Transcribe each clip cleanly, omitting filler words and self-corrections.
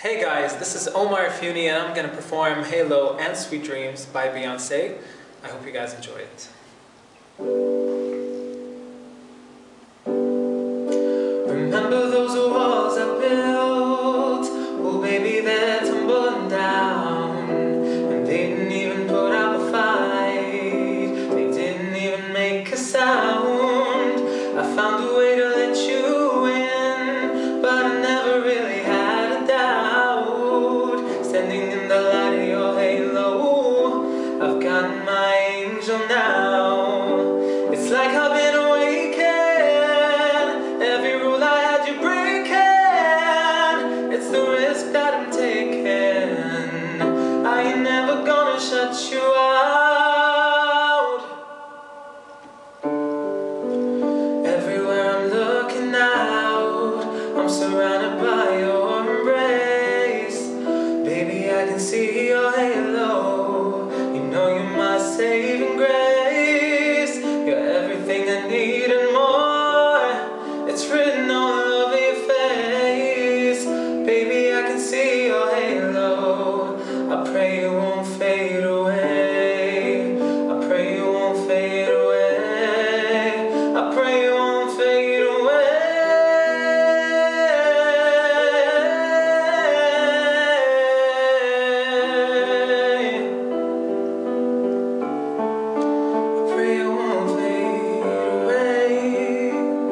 Hey guys, this is Omar Funi and I'm going to perform Halo and Sweet Dreams by Beyonce. I hope you guys enjoy it. Remember those walls I built? Oh baby, they're tumbling down. And they didn't even put up a fight. They didn't even make a sound. I found a way to let you in, but I never really had a doubt. Standing in the light of your halo, I've got my angel now. It's like I've been awakened. Every rule I had you breaking. It's the risk that I'm taking. I ain't never gonna shut you out. Everywhere I'm looking out, I'm surrounded by your embrace. Baby, I can see your halo. You know you're my saving grace. You're everything I need and more. It's written all over your face. Baby, I can see your halo. I pray you won't fade away. I pray you won't fade away. I pray you won't fade away. I pray you won't fade away.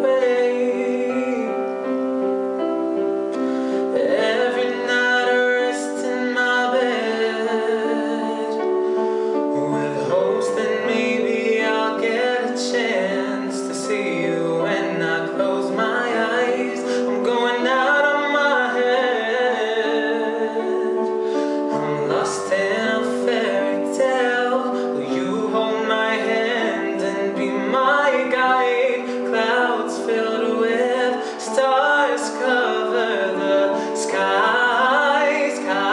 Every night I rest in my bed with hopes that maybe I'll get a chance to see you when I close my eyes. I'm going out of my head. I'm lost in a fairy tale. Will you hold my hand and be my guide? Clouds filled with stars cover the sky,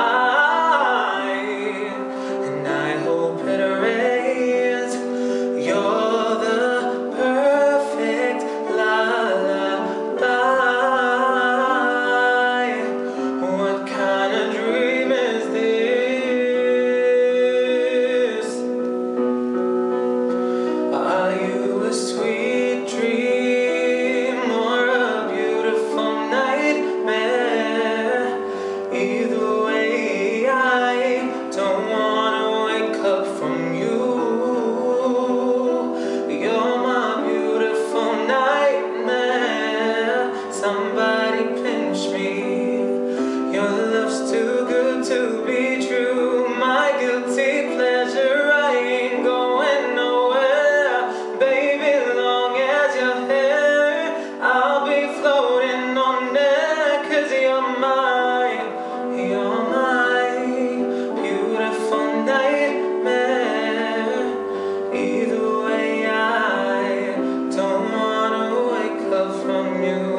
and I hope it rains. You're the perfect lullaby. What kind of dream is this? Are you a sweet dream or a beautiful nightmare? Either way, I don't wanna wake up from you. You're my beautiful nightmare. Somebody pinch me. Your love's too good to be true. My guilty pleasure, I ain't going nowhere. Baby, long as you're here, I'll be floating on there. 'Cause you're my beautiful nightmare. Either way, I don't wanna wake up from you.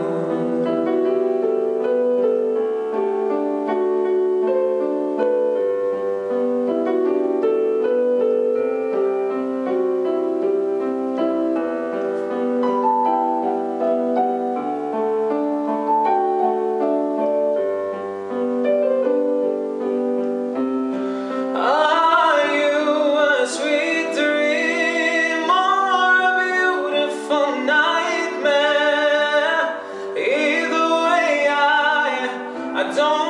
Are you a sweet dream or a beautiful nightmare? Either way, I don't